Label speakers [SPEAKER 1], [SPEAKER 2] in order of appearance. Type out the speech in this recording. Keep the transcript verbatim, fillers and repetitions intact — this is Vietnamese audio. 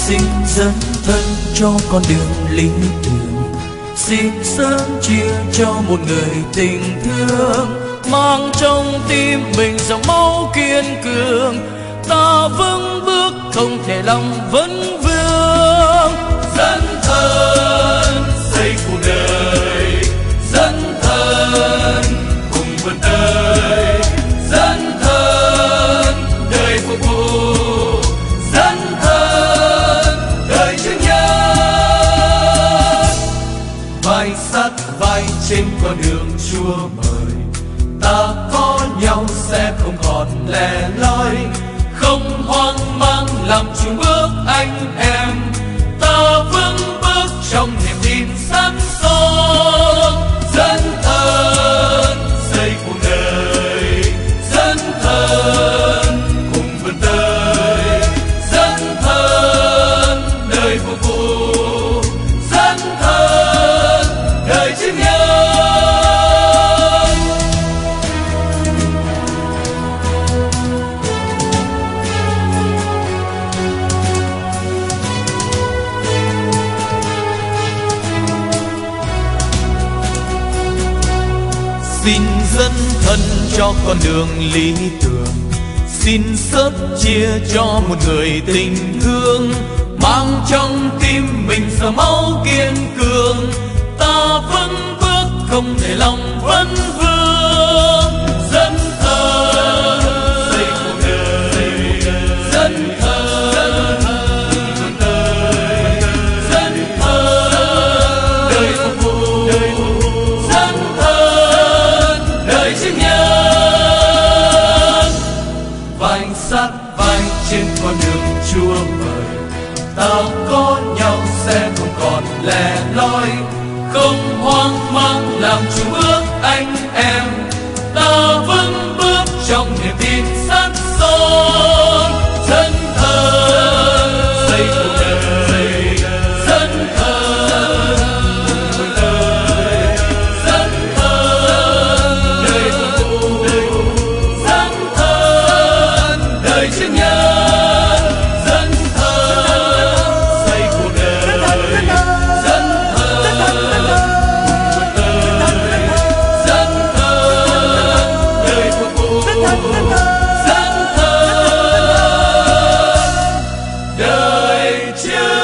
[SPEAKER 1] xin dấn thân cho con đường lý tưởng, xin sớm chia cho một người tình thương, mang trong tim mình dòng máu kiên cường. Ta vững bước không thể lòng vấn vương, dấn thân xây cuộc đời, dấn thân cùng vươn tới, dấn thân đời phục vụ, dấn thân đời chữ nhân. Vai sát vai trên con đường Chúa mời, ta có nhau sẽ không còn lẻ loi, không hoang mang làm chùn bước anh em. Ta vững bước trong niềm tin sẵn son, dấn thân xây cuộc đời, dấn thân cùng vươn tới, dấn thân đời phục vụ, dấn thân đời chữ nhân. Xin dấn thân cho con đường lý tưởng, xin sớt chia cho một người tình thương, mang trong tim mình dòng máu kiên cường. Ta vững bước không để lòng vấn vương, dấn thân xây cuộc đời, dấn thân vươn tới, dấn thân đời phục vụ, dấn thân đời chữ nhân. Vai sát vai trên con đường Chúa mời, ta có nhau sẽ không còn lẻ loi, không hoang mang làm chung bước anh em. Ta vững bước trong niềm tin sẵn son, dấn thân xây cuộc đời, dấn thân vươn tới, dấn thân đời phục vụ, dấn thân đời chữ nhân, dấn thân xây cuộc đời, dấn thân vươn tới, dấn thân đời phục vụ, dấn thân đời chữ